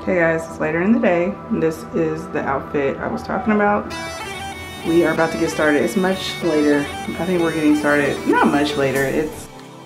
Hey guys, it's later in the day. This is the outfit I was talking about. We are about to get started. It's much later. I think we're getting started. Not much later. It's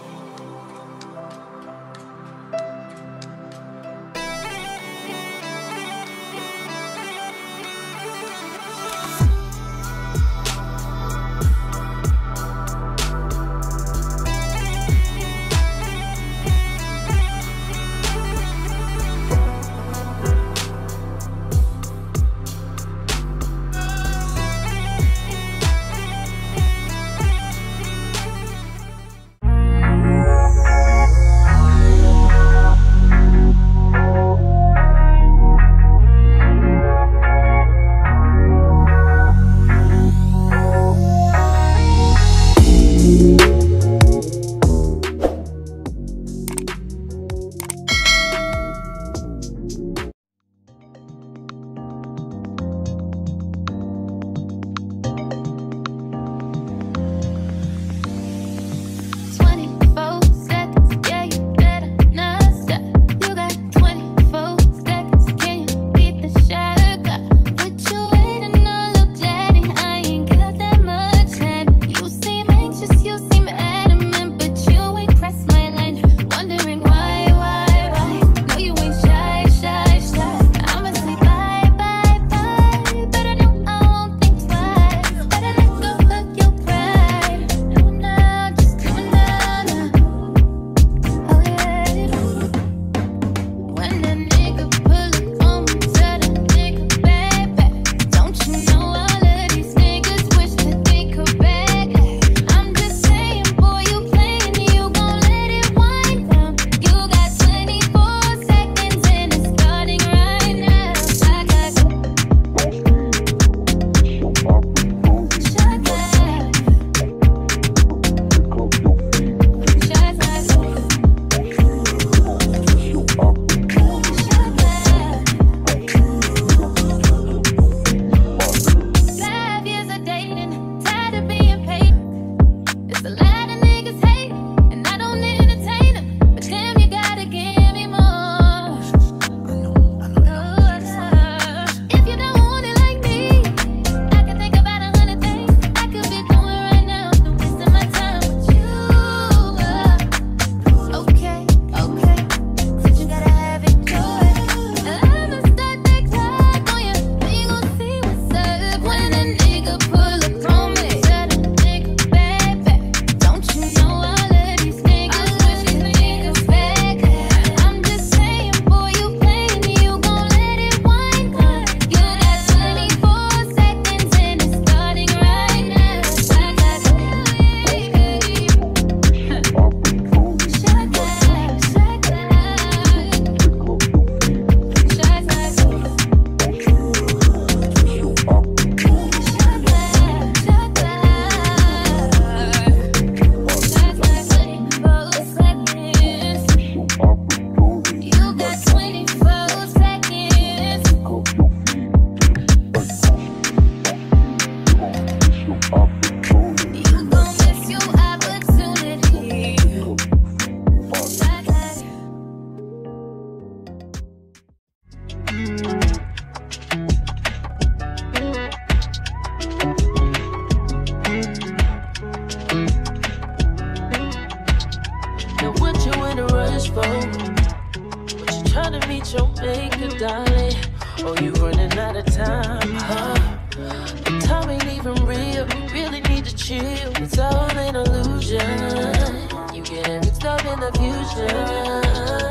darling. Oh, you running out of time, huh? The time ain't even real. You really need to chill. It's all an illusion. You getting mixed up in the future.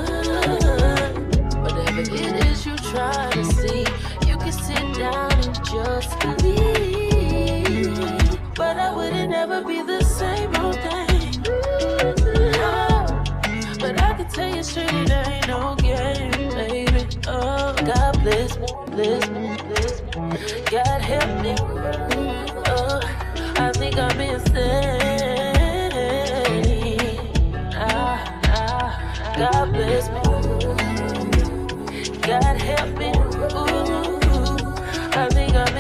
Whatever it is you try to see, you can sit down and just believe. But I wouldn't ever be the same old thing. No. But I can tell you straight, it ain't no game, baby. Oh, God bless me, bless me, bless me. God help me. Oh, I think I'm insane. God bless me. God help me. Ooh, I think I'm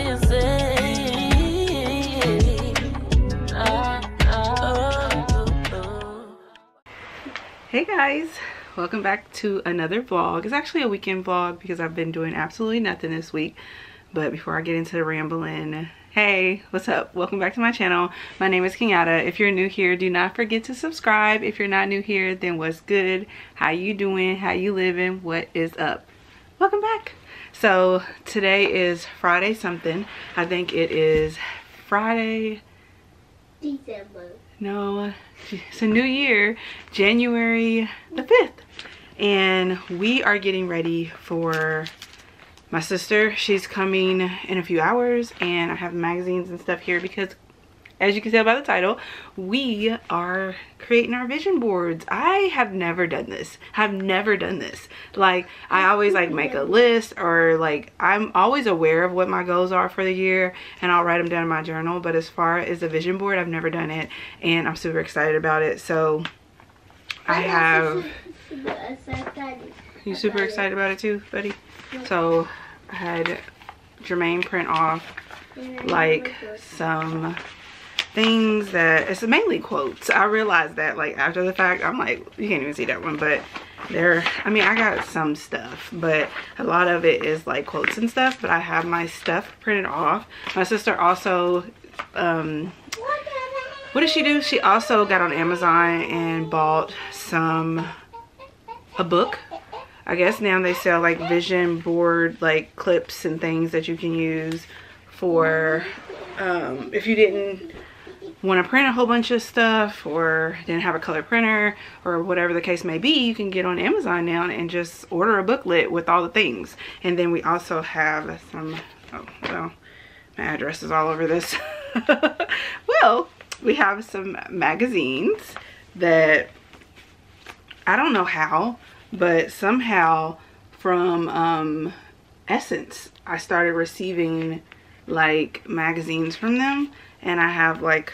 insane. Hey guys, welcome back to another vlog. It's actually a weekend vlog because I've been doing absolutely nothing this week. But before I get into the rambling, hey, what's up? Welcome back to my channel. My name is Kenyatta. If you're new here, do not forget to subscribe. If you're not new here, then what's good? How you doing? How you living? What is up? Welcome back. So today is Friday something. I think it is Friday December. No, it's a new year, January the 5th. And we are getting ready for my sister. She's coming in a few hours, and I have magazines and stuff here because, as you can tell by the title, we are creating our vision boards. I have never done this. Like, I always like make a list, or like I'm always aware of what my goals are for the year and I'll write them down in my journal. But as far as a vision board, I've never done it, and I'm super excited about it. So I have... You super excited about it too, buddy? So I had Jermaine print off like some things that, it's mainly quotes. I realized that like after the fact. I'm like, you can't even see that one, but there, I mean, I got some stuff, but a lot of it is like quotes and stuff. But I have my stuff printed off. My sister also what did she do? She also got on Amazon and bought a book. I guess now they sell like vision board like clips and things that you can use for if you didn't want to print a whole bunch of stuff or didn't have a color printer or whatever the case may be. You can get on Amazon now and just order a booklet with all the things. And then we also have some, oh well, my address is all over this. Well, we have some magazines that I don't know how, but somehow from Essence I started receiving like magazines from them, and I have like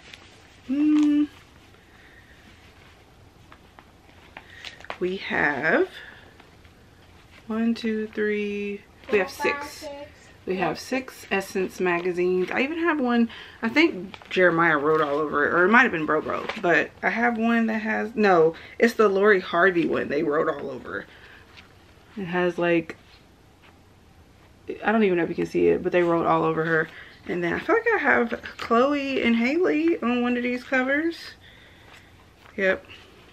we have 1, 2, 3, we have 6. We have 6 Essence magazines. I even have one, I think Jeremiah wrote all over it, or it might have been Bro, but I have one that has, no, it's the Lori Harvey one they wrote all over. It has like, I don't even know if you can see it, but they wrote all over her. And then I feel like I have Chloe and Haley on one of these covers. Yep.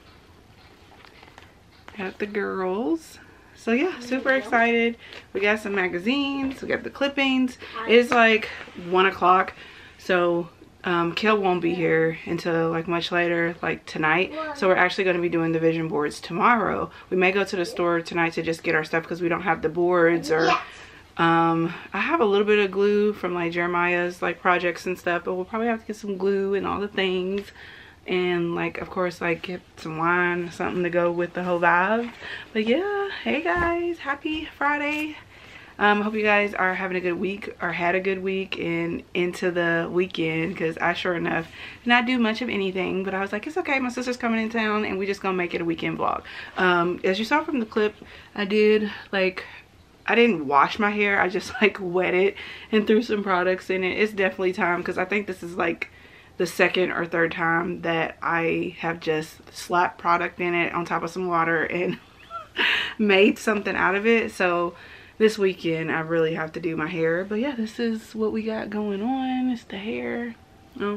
Got the girls. So yeah, super excited. We got some magazines, we got the clippings. It's like 1 o'clock, so Kel won't be here until like much later, like tonight. So we're actually going to be doing the vision boards tomorrow. We may go to the store tonight to just get our stuff because we don't have the boards, or I have a little bit of glue from like Jeremiah's like projects and stuff, but we'll probably have to get some glue and all the things. And like, of course, like get some wine, something to go with the whole vibe. But yeah, hey guys, happy Friday. Hope you guys are having a good week, or had a good week and into the weekend, because I sure enough did not do much of anything. But I was like, it's okay, my sister's coming in town and we just gonna make it a weekend vlog. As you saw from the clip, I didn't wash my hair, I just like wet it and threw some products in it. It's definitely time, because I think this is like the 2nd or 3rd time that I have just slapped product in it on top of some water and made something out of it. So this weekend I really have to do my hair. But yeah, this is what we got going on. It's the hair. Oh,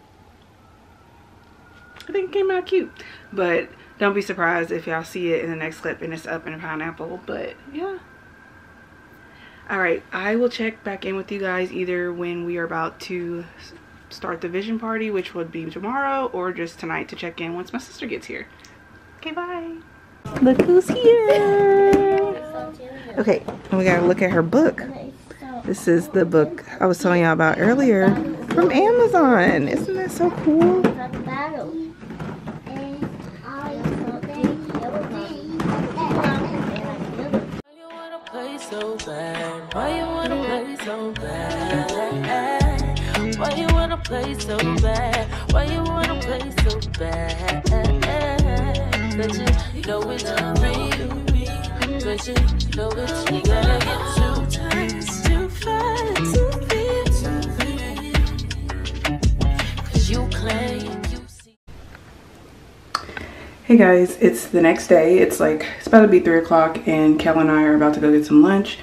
I think it came out cute, but don't be surprised if y'all see it in the next clip and it's up in a pineapple. But yeah, all right, I will check back in with you guys either when we are about to start the vision party, which would be tomorrow, or just tonight to check in once my sister gets here. Okay, bye. Look who's here. Okay, we gotta look at her book. This is the book I was telling y'all about earlier from Amazon. Isn't that so cool? Why you wanna play so bad? Why you wanna play so bad? Why you wanna play so bad? Cause you know it's real. Cause you know it's, you gotta get 2 times too fast to be. Cause you claim you see. Hey guys, it's the next day. It's about to be 3 o'clock and Kel and I are about to go get some lunch.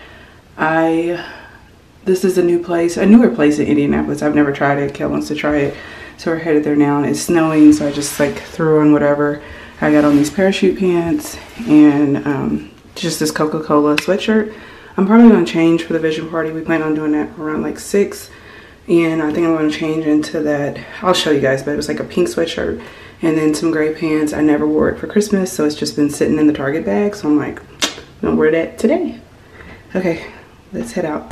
This is a newer place in Indianapolis. I've never tried it. Kel wants to try it. So we're headed there now, and it's snowing, so I just threw on whatever. I got on these parachute pants and just this Coca-Cola sweatshirt. I'm probably gonna change for the vision party. We plan on doing that around 6. And I think I'm gonna change into that. I'll show you guys, but it was like a pink sweatshirt and then some gray pants. I never wore it for Christmas, so it's just been sitting in the Target bag. So I'm like, I'm gonna wear that today. Okay, let's head out.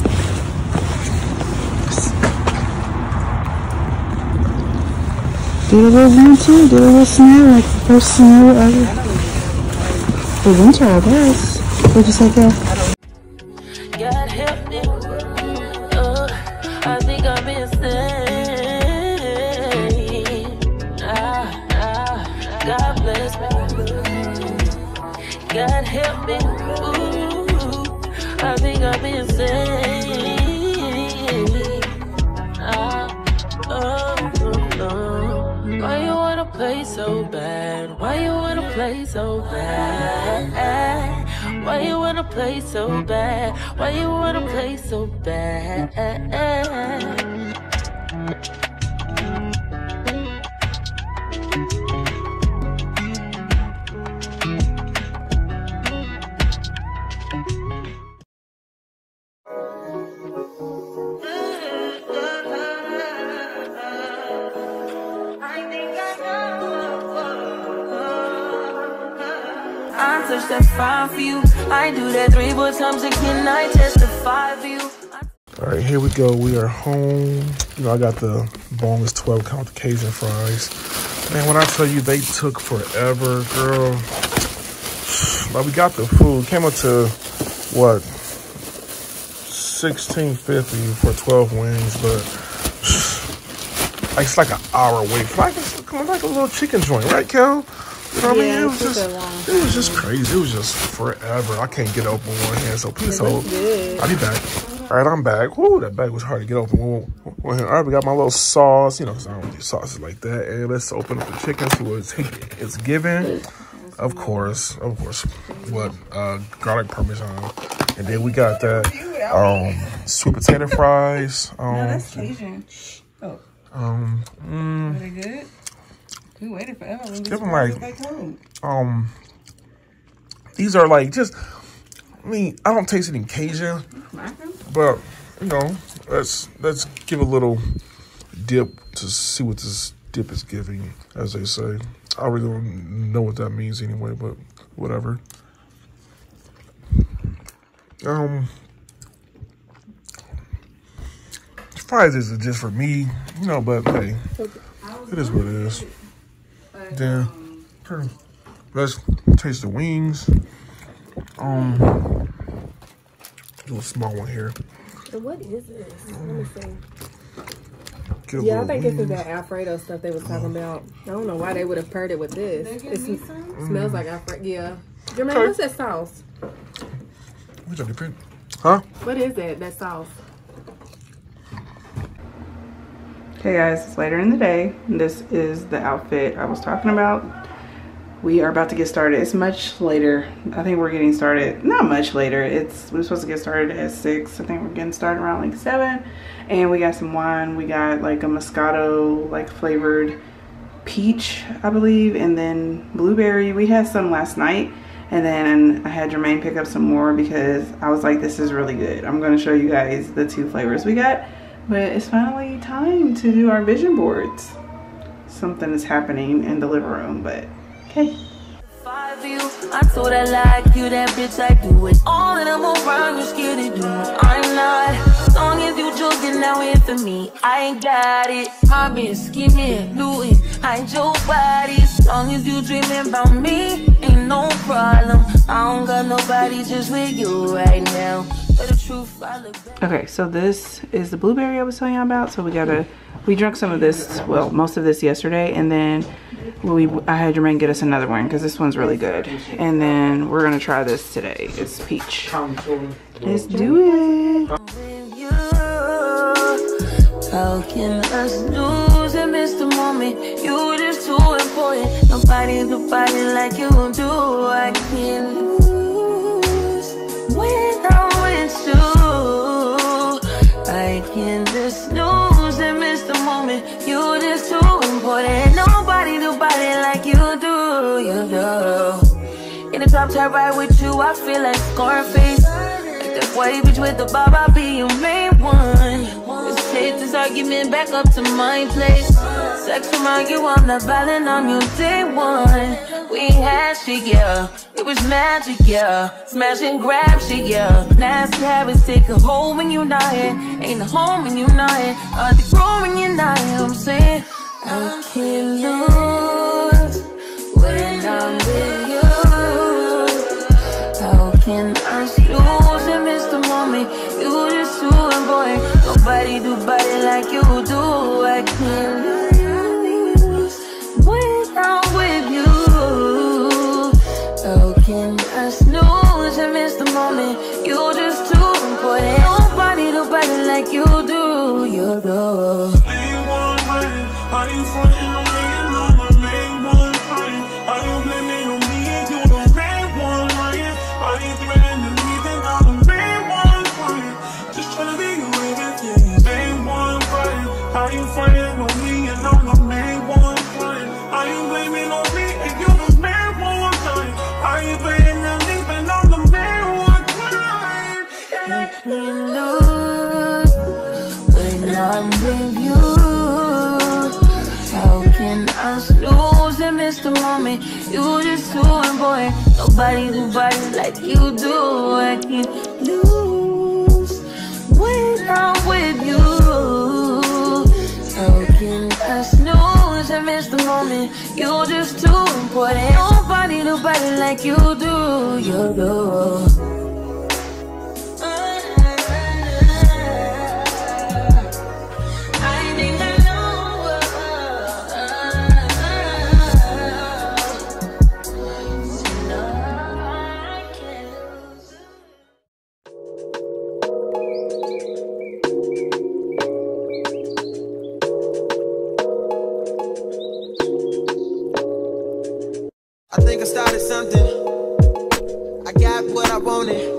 Did a little rain too? Did a little snow, like the first snow ever? For winter, I guess. What'd you say, Kel? God help me. I think I've been saved. God bless me. God help me. Ooh, I think I've been saved. Why you wanna play so bad? Why you wanna play so bad? Why you wanna play so bad? Why you wanna play so bad? I touch that 5 for you. I do that 3 more times again. I testify for you. All right, here we go. We are home. You know, I got the boneless 12-count Cajun fries. Man, when I tell you they took forever, girl. Like, we got the food. Came up to, what, $16.50 for 12 wings, but it's like an hour wait. Like a little chicken joint, right, Kel? You know what I mean? It was just crazy. It was just forever. I can't get open with one hand, so please hold. I'll be back. All right, I'm back. Woo, that bag was hard to get open. All right, we got my little sauce, you know, because I don't do sauces like that. And let's open up the chicken, see what it's given. Of course, what, garlic parmesan. And then we got that sweet potato fries. No, that's Cajun. Oh. Are they good? We waited forever. These are like just, I mean, I don't taste any Cajun, but you know, let's give a little dip to see what this dip is giving, as they say. I really don't know what that means anyway, but whatever. Fries is just for me, you know, but hey, it is what it is. Then let's taste the wings. Do a small one here. What is this? Let me see. Yeah, I think this is that Alfredo stuff they was talking about. I don't know why they would have paired it with this. It smells like Alfredo. Yeah. Jermaine, okay. What's that sauce? What's that different? Huh? What is that sauce? Hey guys, it's later in the day. This is the outfit I was talking about. We are about to get started. It's much later. I think we're getting started, not much later. We're supposed to get started at 6. I think we're getting started around 7. And we got some wine. We got like a Moscato flavored peach, I believe, and then blueberry. We had some last night. And then I had Jermaine pick up some more because I was like, this is really good. I'm gonna show you guys the 2 flavors we got. But it's finally time to do our vision boards. Something is happening in the living room, but okay. I told I like you, that bitch, I do it. All of them around you scared to do it. I'm not. As long as you joking now here for me, I ain't got it. My bitch, skimming, looting, hide your body. As long as you dreaming about me, ain't no problem. I don't got nobody just with you right now. But the truth, I look back. Okay, so this is the blueberry I was telling you about. So we drank some of this, well, most of this yesterday, and then I had Jermaine get us another one because this one's really good. And then we're gonna try this today. It's peach. Let's do it. How can us lose and miss the moment? You were just too important. boy. Nobody do body like you do. I can't lose when I'm with you. I can't just snooze and miss the moment. You just too important. Nobody do body like you do. You do. In the top tier ride with you, I feel like Scarface. Like that white bitch with the bob, I'll be your main one. Let's take this argument back up to my place. Sex remind you I'm not violent, I'm your day one. We had shit, yeah. It was magic, yeah. Smash and grab shit, yeah. Nasty habits take a hold when you're not here. Ain't a home when you're not here. Hard to grow when you're not here. I'm saying I can't lose when I'm with you. How can I lose and miss the moment? You just too boy. Nobody do body like you do. I can't lose when I'm with you. How can I snooze and miss the moment? You just too important. Nobody do body like you do. You do. Are you frontin' on me and I'm the main one crying? Are you blaming on me and you the main one lying? Are you threatening me then I'm the main one crying? Just tryna be your everything, main one crying. Are you frontin' on me and I'm the main one crying? Are you blaming on me and you the main one crying? Are you blaming on me and I'm the main one crying? I can't lose when I'm with you. How can I snooze and miss the moment? You just too boy. Nobody do body like you do. I can't lose when I'm with you. How can I snooze and miss the moment? You just too important. Nobody do body like you do. You do. I think I started something. I got what I wanted.